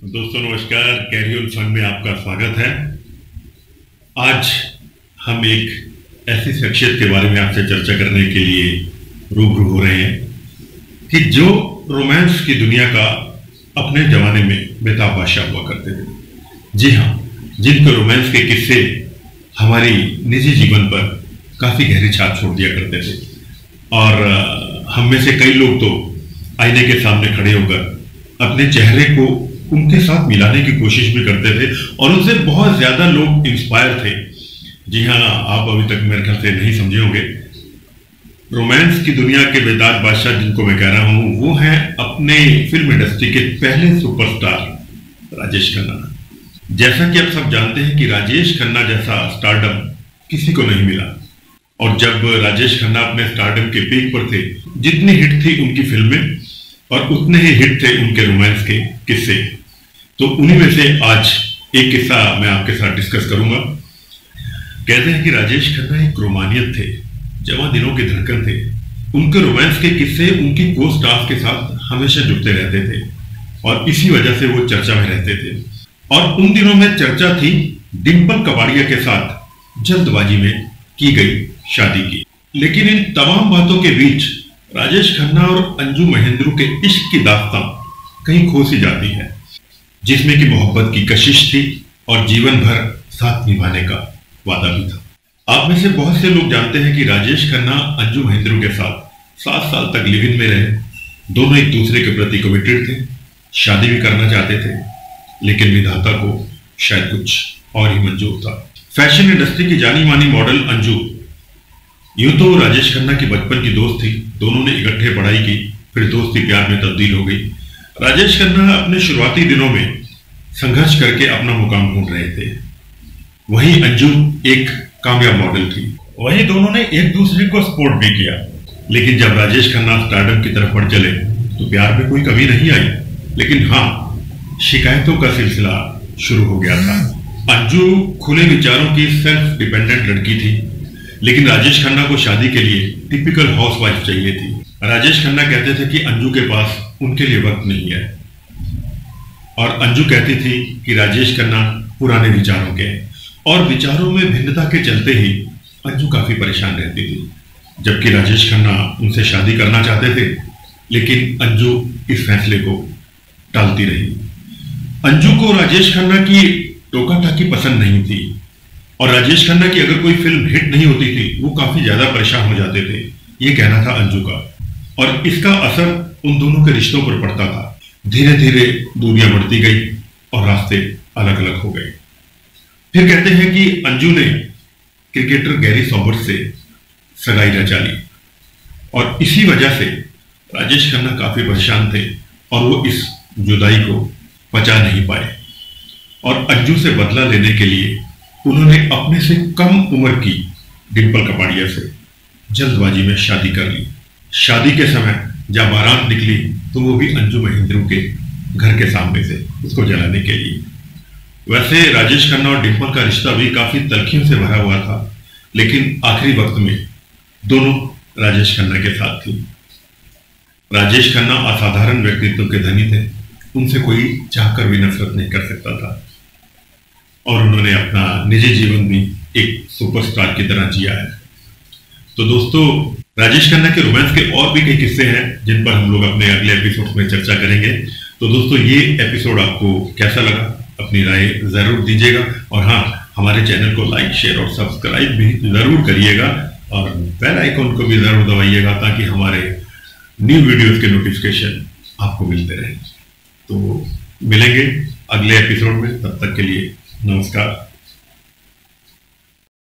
दोस्तों नमस्कार, carry on fun में आपका स्वागत है। आज हम एक ऐसी शख्सियत के बारे में आपसे चर्चा करने के लिए रूबरू हो रहे हैं कि जो रोमांस की दुनिया का अपने जमाने में बेताब बादशाह हुआ करते थे। जी हाँ, जिनके रोमांस के किस्से हमारी निजी जीवन पर काफी गहरी छाप छोड़ दिया करते थे और हम में से कई लोग तो आईने के सामने खड़े होकर अपने चेहरे को उनके साथ मिलाने की कोशिश भी करते थे और उनसे बहुत ज्यादा लोग इंस्पायर थे। जी हाँ, आप अभी तक मेरे ख्याल से नहीं समझे होंगे। रोमांस की दुनिया के बेताज बादशाह जिनको मैं कह रहा हूं वो हैं अपने फिल्म इंडस्ट्री के पहले सुपरस्टार राजेश खन्ना। जैसा कि आप सब जानते हैं कि राजेश खन्ना जैसा स्टारडम किसी को नहीं मिला और जब राजेश खन्ना अपने स्टारडम के पीक पर थे, जितनी हिट थी उनकी फिल्में और उतने ही हिट थे उनके रोमांस के किस्से। तो उन्हीं में से आज एक किस्सा मैं आपके साथ डिस्कस करूंगा। कहते हैं कि राजेश खन्ना एक रोमानियत थे, जवां दिलों के धड़कन थे। उनके रोमांस के किस्से उनकी को स्टाफ के साथ हमेशा जुड़ते रहते थे और इसी वजह से वो चर्चा में रहते थे। और उन दिनों में चर्चा थी डिंपल कपाड़िया के साथ जल्दबाजी में की गई शादी की। लेकिन इन तमाम बातों के बीच राजेश खन्ना और अंजू महेंद्रू के इश्क की दास्तां कहीं खो सी जाती है, जिसमें कि मोहब्बत की कशिश थी और जीवन भर साथ निभाने का वादा भी था। आप में से बहुत से लोग जानते हैं कि राजेश खन्ना अंजू महेंद्रू के साथ 7 साल तक लिव इन में रहे। दोनों एक दूसरे के प्रति कमिटेड थे, शादी भी करना चाहते थे, लेकिन विधाता को शायद कुछ और ही मंजूर था। फैशन इंडस्ट्री की जानी मानी मॉडल अंजू यूं तो राजेश खन्ना की बचपन की दोस्त थी। दोनों ने इकट्ठे पढ़ाई की, फिर दोस्ती प्यार में तब्दील हो गई। राजेश खन्ना अपने शुरुआती दिनों में संघर्ष करके अपना मुकाम ढूंढ रहे थे, वहीं अंजू एक कामयाब मॉडल थी। वहीं दोनों ने एक दूसरे को सपोर्ट भी किया। लेकिन जब राजेश खन्ना स्टारडम की तरफ बढ़ चले तो प्यार में कोई कमी नहीं आई, लेकिन हाँ, शिकायतों का सिलसिला शुरू हो गया था। अंजू खुले विचारों की सेल्फ डिपेंडेंट लड़की थी, लेकिन राजेश खन्ना को शादी के लिए टिपिकल हाउसवाइफ चाहिए थी। राजेश खन्ना कहते थे कि अंजू के पास उनके लिए वक्त नहीं है और अंजू कहती थी कि राजेश खन्ना पुराने विचारों के हैं और विचारों में भिन्नता के चलते ही अंजू काफी परेशान रहती थी। जबकि राजेश खन्ना उनसे शादी करना चाहते थे, लेकिन अंजू इस फैसले को टालती रही। अंजू को राजेश खन्ना की टोका टाकी पसंद नहीं थी और राजेश खन्ना की अगर कोई फिल्म हिट नहीं होती थी वो काफी ज्यादा परेशान हो जाते थे, ये कहना था अंजू का। और इसका असर उन दोनों के रिश्तों पर पड़ता था। धीरे धीरे दूरियां बढ़ती गई और रास्ते अलग अलग हो गए। फिर कहते हैं कि अंजू ने क्रिकेटर गैरी सॉबर्स से सगाई रचा ली और इसी वजह से राजेश खन्ना काफी परेशान थे और वो इस जुदाई को पचा नहीं पाए और अंजू से बदला लेने के लिए उन्होंने अपने से कम उम्र की डिंपल कपाड़िया से जल्दबाजी में शादी कर ली। शादी के समय जब बारात निकली तो वो भी अंजू महेंद्रू के घर के सामने से उसको जलाने के लिए। वैसे राजेश खन्ना और डिंपल का रिश्ता भी काफी तल्खियों से भरा हुआ था, लेकिन आखिरी वक्त में दोनों राजेश खन्ना के साथ थी। राजेश खन्ना असाधारण व्यक्तित्व के धनी थे, उनसे कोई चाहकर भी नफरत नहीं कर सकता था और उन्होंने अपना निजी जीवन भी एक सुपरस्टार की तरह जिया है। तो दोस्तों, राजेश खन्ना के रोमांस के और भी कई किस्से हैं जिन पर हम लोग अपने अगले एपिसोड में चर्चा करेंगे। तो दोस्तों, ये एपिसोड आपको कैसा लगा अपनी राय जरूर दीजिएगा और हाँ, हमारे चैनल को लाइक, शेयर और सब्सक्राइब भी जरूर करिएगा और बेल आइकॉन को भी जरूर दबाइएगा ताकि हमारे न्यू वीडियोस के नोटिफिकेशन आपको मिलते रहे। तो मिलेंगे अगले एपिसोड में, तब तक के लिए नमस्कार।